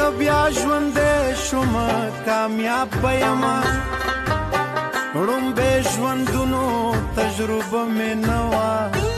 بیا ژوندې شوم کامیاب به یمه ړومبې ژوندونو تجربه مې نه وه